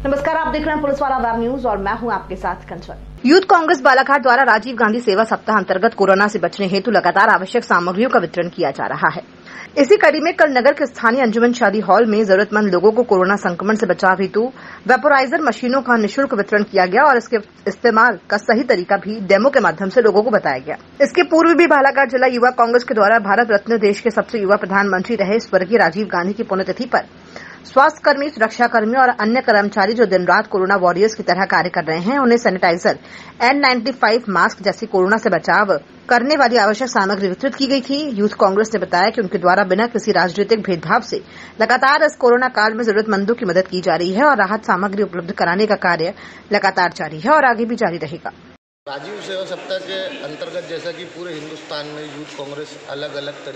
नमस्कार, आप देख रहे हैं पुलिस वाला वेब न्यूज और मैं हूं आपके साथ कंचन। यूथ कांग्रेस बालाघाट द्वारा राजीव गांधी सेवा सप्ताह अंतर्गत कोरोना से बचने हेतु लगातार आवश्यक सामग्रियों का वितरण किया जा रहा है। इसी कड़ी में कल नगर के स्थानीय अंजुमन शादी हॉल में जरूरतमंद लोगों को कोरोना संक्रमण से बचाव हेतु वेपोराइजर मशीनों का निःशुल्क वितरण किया गया और इसके इस्तेमाल का सही तरीका भी डेमो के माध्यम से लोगों को बताया गया। इसके पूर्व भी बालाघाट जिला युवा कांग्रेस के द्वारा भारत रत्न देश के सबसे युवा प्रधानमंत्री रहे स्वर्गीय राजीव गांधी की पुण्यतिथि पर स्वास्थ्यकर्मी, सुरक्षाकर्मी और अन्य कर्मचारी जो दिन रात कोरोना वॉरियर्स की तरह कार्य कर रहे हैं, उन्हें सैनिटाइजर, N95 मास्क जैसी कोरोना से बचाव करने वाली आवश्यक सामग्री वितरित की गई थी। यूथ कांग्रेस ने बताया कि उनके द्वारा बिना किसी राजनीतिक भेदभाव से लगातार इस कोरोना काल में जरूरतमंदों की मदद की जा रही है और राहत सामग्री उपलब्ध कराने का कार्य लगातार जारी है और आगे भी जारी रहेगा। राजीव सेवा सप्ताह के अंतर्गत जैसा कि पूरे हिंदुस्तान में यूथ कांग्रेस अलग अलग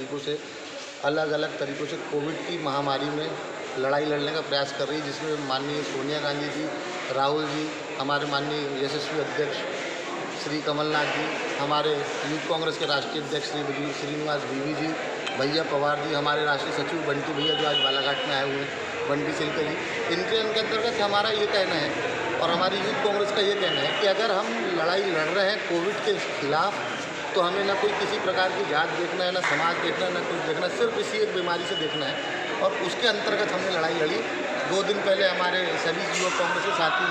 तरीकों से कोविड की महामारी में लड़ाई लड़ने का प्रयास कर रही है, जिसमें माननीय सोनिया गांधी जी, राहुल जी, हमारे माननीय यशस्वी अध्यक्ष श्री कमलनाथ जी, हमारे यूथ कांग्रेस के राष्ट्रीय अध्यक्ष श्री श्रीनिवास बीवी जी, भैया पवार जी, हमारे राष्ट्रीय सचिव बंटी भैया जो आज बालाघाट में आए हुए हैं, बंटी सिलकर जी, इनके अंतर्गत हमारा ये कहना है और हमारी यूथ कांग्रेस का ये कहना है कि अगर हम लड़ाई लड़ रहे हैं कोविड के खिलाफ तो हमें ना कोई किसी प्रकार की जात देखना है, ना समाज देखना है, ना कुछ देखना, सिर्फ इसी एक बीमारी से देखना है और उसके अंतर्गत हमने लड़ाई लड़ी। 2 दिन पहले हमारे सभी युवा कांग्रेस के साथी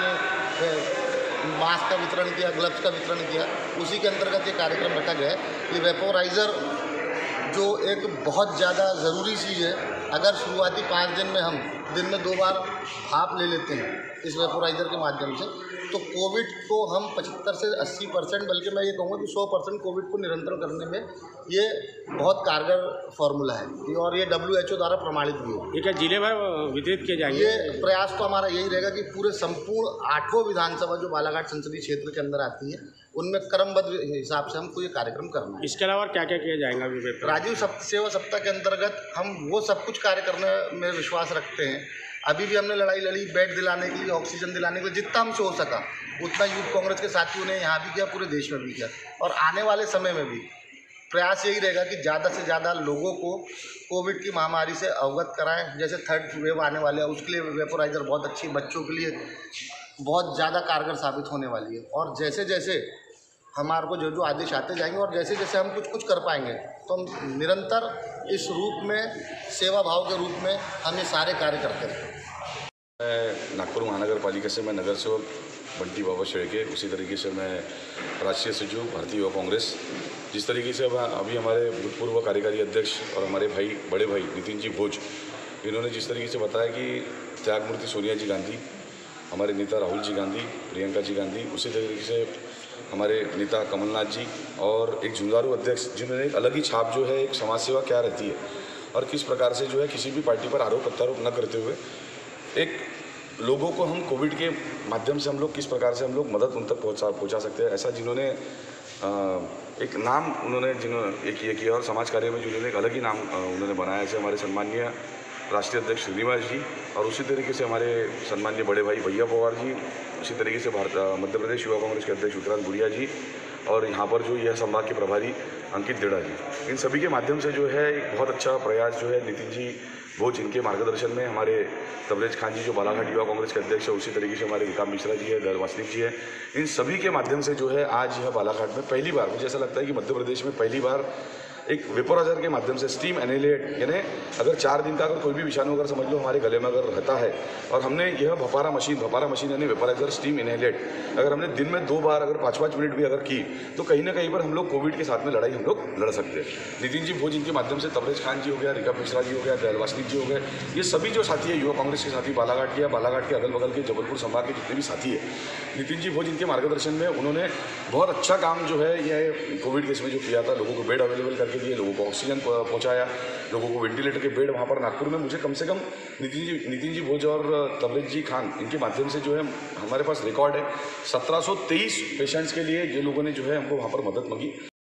ने मास्क का वितरण किया, ग्लव्स का वितरण किया। उसी के अंतर्गत ये कार्यक्रम रखा गया है। ये वेपोराइज़र जो एक बहुत ज़्यादा ज़रूरी चीज़ है, अगर शुरुआती 5 दिन में हम दिन में 2 बार भाप ले लेते हैं इस वेपोराइज़र के माध्यम से, तो कोविड को हम 75 से 80%, बल्कि मैं ये कहूँगा कि 100% कोविड को नियंत्रण करने में ये बहुत कारगर फार्मूला है और ये WHO द्वारा प्रमाणित भी है। ये क्या जिले भर वितरित किए जाएंगे? ये प्रयास तो हमारा यही रहेगा कि पूरे संपूर्ण 8 विधानसभा जो बालाघाट संसदीय क्षेत्र के अंदर आती है, उनमें क्रमबद्ध हिसाब से हमको ये कार्यक्रम करना है। इसके अलावा क्या क्या किया जाएगा? राजीव सेवा सप्ताह के अंतर्गत हम वो सब कुछ कार्य करने में विश्वास रखते हैं। अभी भी हमने लड़ाई लड़ी बेड दिलाने के लिए, ऑक्सीजन दिलाने के लिए, जितना हमसे हो सका उतना यूथ कांग्रेस के साथियों ने यहाँ भी किया, पूरे देश में भी किया और आने वाले समय में भी प्रयास यही रहेगा कि ज़्यादा से ज़्यादा लोगों को कोविड की महामारी से अवगत कराएं। जैसे 3rd वेव आने वाले है, उसके लिए वेपोराइज़र बहुत अच्छी, बच्चों के लिए बहुत ज़्यादा कारगर साबित होने वाली है और जैसे जैसे हमारे को जो आदेश आते जाएंगे और जैसे जैसे हम कुछ कर पाएंगे तो हम निरंतर इस रूप में, सेवा भाव के रूप में हम ये सारे कार्य करते रहें। नागपुर महानगर पालिका से मैं नगर सेवक बंटी बाबा शेड़के, उसी तरीके से मैं राष्ट्रीय सचिव भारतीय युवा कांग्रेस। जिस तरीके से अभी हमारे भूतपूर्व कार्यकारी अध्यक्ष और हमारे बड़े भाई नितिन जी भोज, इन्होंने जिस तरीके से बताया कि त्यागमूर्ति सोनिया जी गांधी, हमारे नेता राहुल जी गांधी, प्रियंका जी गांधी, उसी तरीके से हमारे नेता कमलनाथ जी और एक झुंझारू अध्यक्ष, जिन्होंने एक अलग ही छाप जो है एक समाज सेवा क्या रहती है और किस प्रकार से जो है किसी भी पार्टी पर आरोप प्रत्यारोप न करते हुए एक लोगों को हम कोविड के माध्यम से हम लोग किस प्रकार से हम लोग मदद उन तक पहुंचा सकते हैं, ऐसा जिन्होंने एक नाम जिन्होंने एक ये किया और समाज कार्य में जिन्होंने एक अलग ही नाम उन्होंने बनाया, ऐसे हमारे सम्माननीय राष्ट्रीय अध्यक्ष श्रीनिवास जी और उसी तरीके से हमारे सम्माननीय बड़े भाई भैया पवार जी, उसी तरीके से मध्य प्रदेश युवा कांग्रेस के अध्यक्ष विक्रांत गुड़िया जी और यहाँ पर जो यह संभाग के प्रभारी अंकित देड़ा जी, इन सभी के माध्यम से जो है एक बहुत अच्छा प्रयास जो है नितिन जी भोज, इनके मार्गदर्शन में हमारे तबरेज खान जी जो बालाघाट युवा कांग्रेस के अध्यक्ष है, उसी तरीके से हमारे विकास मिश्रा जी है, दरवासनिक जी है, इन सभी के माध्यम से जो है आज यह बालाघाट में पहली बार, मुझे ऐसा लगता है कि मध्य प्रदेश में पहली बार एक वेपोराइजर के माध्यम से स्टीम इनहेलेट, यानी अगर 4 दिन का अगर कोई भी विषाणु अगर समझ लो हमारे गले में अगर रहता है और हमने यह भपारा मशीन यानी वेपोराइजर स्टीम इनहेलेट अगर हमने दिन में 2 बार अगर 5-5 मिनट भी अगर की तो कहीं ना कहीं पर हम लोग कोविड के साथ में लड़ाई हम लोग लड़ सकते हैं। नितिन जी भोज, इनके माध्यम से तबरेज खान जी हो गया, रिका मिश्रा जी हो गया, दरवासनिक जी हो गए, ये सभी जो साथी है युवा कांग्रेस के साथी बालाघाट के या बालाघाट के अगल बगल के जबलपुर संभाग के जितने भी साथी है, नितिन जी भोज इनके मार्गदर्शन में उन्होंने बहुत अच्छा काम जो है यह कोविड केस में जो किया था, लोगों को बेड अवेलेबल करके दिए, लोगों को ऑक्सीजन पहुंचाया, लोगों को वेंटिलेटर के बेड वहाँ पर नागपुर में मुझे कम से कम नितिन जी भोज और तबरेज जी खान, इनके माध्यम से जो है हमारे पास रिकॉर्ड है 1723 पेशेंट्स के लिए ये लोगों ने जो है हमको वहाँ पर मदद मांगी।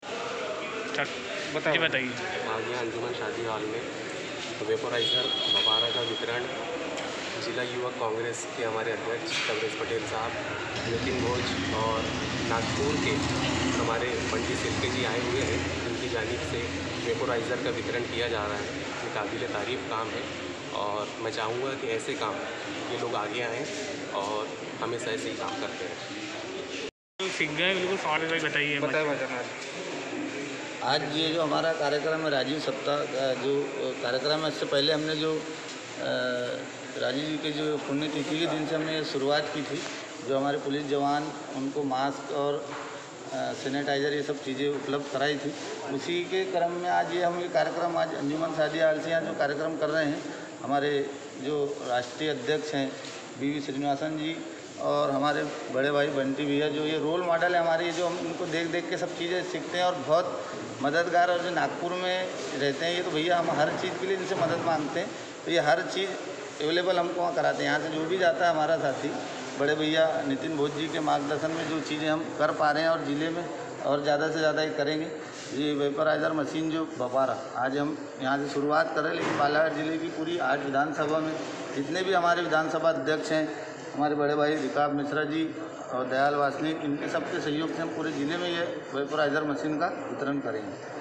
बताइए। आगे अंजुमन शादी हॉल में वेपोराइजर भपारा का वितरण जिला युवा कांग्रेस के हमारे अध्यक्ष तबरेज पटेल साहब, नितिन भोज और नागपुर के हमारे बंटी सिलके जी आए हुए हैं, उनकी जानिब से वेपोराइज़र का वितरण किया जा रहा है। ये काबिल तारीफ़ काम है और मैं चाहूँगा कि ऐसे काम ये लोग आगे आएँ और हमेशा ऐसे ही काम करते रहें। सीख गए बिल्कुल, सवाल भाई बताइए। आज ये जो हमारा कार्यक्रम है राजीव सप्ताह का जो कार्यक्रम है, इससे पहले हमने जो राजीव जी के जो पुण्यतिथि के दिन से हमने ये शुरुआत की थी। जो हमारे पुलिस जवान उनको मास्क और सैनिटाइज़र ये सब चीज़ें उपलब्ध कराई थी, उसी के क्रम में आज ये हम ये कार्यक्रम आज अंजुमन सादिया आलसियाँ जो कार्यक्रम कर रहे हैं, हमारे जो राष्ट्रीय अध्यक्ष हैं वी श्रीनिवासन जी और हमारे बड़े भाई बंटी भैया, जो ये रोल मॉडल है हमारे, जो हम इनको देख देख के सब चीज़ें सीखते हैं और बहुत मददगार। और जो नागपुर में रहते हैं ये तो भैया हम हर चीज़ के लिए इनसे मदद मांगते हैं, तो ये हर चीज़ अवेलेबल हमको वहाँ कराते हैं। यहाँ से जो भी जाता है हमारा साथी बड़े भैया नितिन भोज जी के मार्गदर्शन में जो चीज़ें हम कर पा रहे हैं और ज़िले में और ज़्यादा से ज़्यादा ये करेंगे। ये वेपराइज़र मशीन जो बपारा आज हम यहाँ से शुरुआत कर रहे हैं, लेकिन बालाघाट जिले की पूरी 8 विधानसभा में जितने भी हमारे विधानसभा अध्यक्ष हैं, हमारे बड़े भाई विकास मिश्रा जी और दयाल वासनिक, इनके सबके सहयोग से हम पूरे ज़िले में ये वेपराइज़र मशीन का वितरण करेंगे।